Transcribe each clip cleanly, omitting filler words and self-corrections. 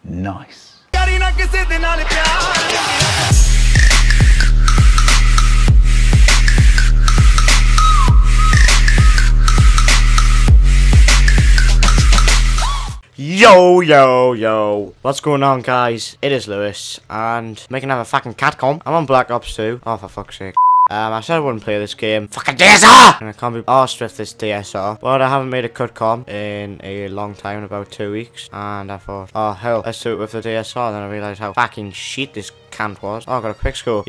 Nice. Yo, what's going on, guys? It is Lewis, and making another fucking catcom. I'm on Black Ops 2. Oh, for fuck's sake. I said I wouldn't play this game. Fucking DSR! And I can't be arsed with this DSR. But I haven't made a cutcom in a long time, in about 2 weeks. And I thought, oh hell, let's do it with the DSR. And then I realised how fucking shit this cant was. Oh, I got a quick score.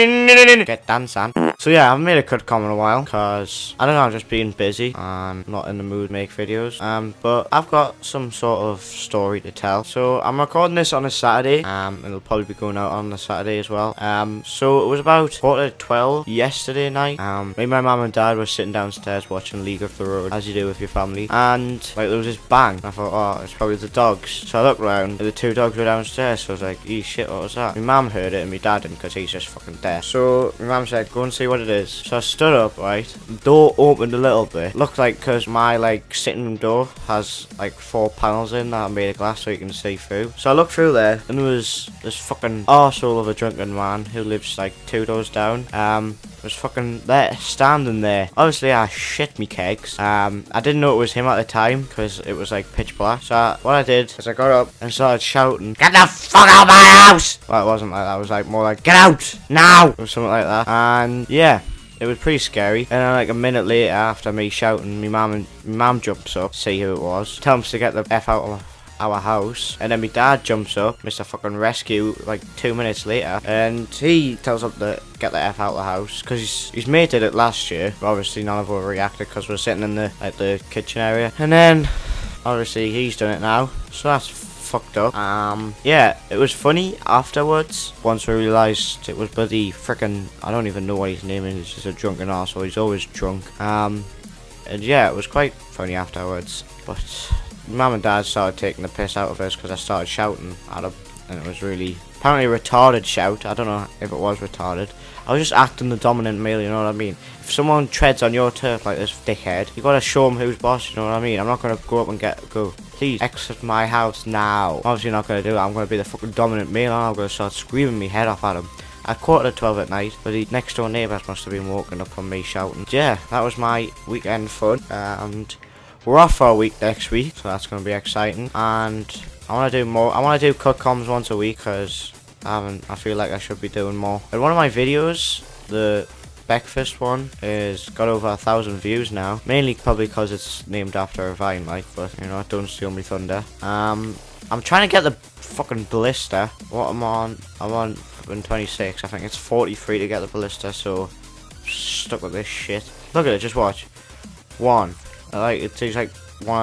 Get done, son. So yeah, I haven't made a cutcom in a while, because, I don't know, I'm just being busy and not in the mood to make videos. But I've got some sort of story to tell. So I'm recording this on a Saturday. It'll probably be going out on the Saturday as well. So it was about 12:15 yesterday night. Me and my mum and dad were sitting downstairs watching League of the Road, as you do with your family. And like there was this bang. I thought, oh, it's probably the dogs. So I looked around, and the two dogs were downstairs. So I was like, "Ee shit, what was that?" My mum heard it, and my dad didn't, because he's just fucking deaf. So my mum said, "Go and see what it is." So I stood up, right? The door opened a little bit. Looked like, because my like sitting room door has like 4 panels in that are made of glass, so you can see through. So I looked through there, and there was this fucking arsehole of a drunken man who lives like 2 doors down. Was fucking there, standing there. Obviously, I shit me kegs. I didn't know it was him at the time, because it was like pitch black. So what I did is I got up and started shouting, "Get the fuck out of my house!" Well, it wasn't like that. It was like more like, "Get out now!" or something like that. And yeah, it was pretty scary. And then like a minute later, after me shouting, my mum jumps up to see who it was. Tell him to get the F out of our house. And then my dad jumps up, Mr. fucking Rescue, like 2 minutes later, and he tells up to get the F out of the house, because his mate did it last year. But obviously none of us reacted, because we're sitting in the kitchen area. And then obviously he's done it now, so that's fucked up. Yeah, it was funny afterwards, once we realised it was bloody frickin', I don't even know what his name is, he's just a drunken arsehole, he's always drunk. And yeah, it was quite funny afterwards, but mum and dad started taking the piss out of us, because I started shouting at them, and it was really, apparently a retarded shout. I don't know if it was retarded. I was just acting the dominant male, you know what I mean? If someone treads on your turf like this dickhead, you gotta show them who's boss, you know what I mean? I'm not gonna go up and go, "Please exit my house now." Obviously not gonna do it. I'm gonna be the fucking dominant male, and I'm gonna start screaming my head off at him at 11:15 at night. But the next door neighbours must have been woken up from me shouting. Yeah, that was my weekend fun, and we're off for a week next week, so that's gonna be exciting. And I want to do more. I want to do cutcoms once a week, because I feel like I should be doing more. And one of my videos, the breakfast one, is got over 1,000 views now. Mainly probably because it's named after a Vine, like. But you know, don't steal me thunder. I'm trying to get the fucking ballista. What I'm on 26. I think it's 43 to get the ballista. So stuck with this shit. Look at it. Just watch. One. Like it takes like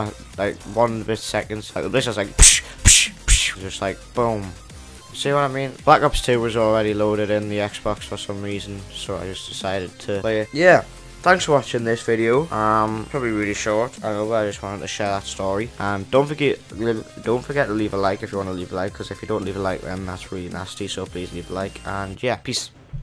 one bit seconds. Like the ballista's like psh, psh, psh, just like boom. See what I mean? Black Ops 2 was already loaded in the Xbox for some reason, so I just decided to play it. Yeah, thanks for watching this video. Probably really short. I know, but I just wanted to share that story. And don't forget to leave a like if you want to leave a like, because if you don't leave a like, then that's really nasty. So please leave a like. And yeah, peace.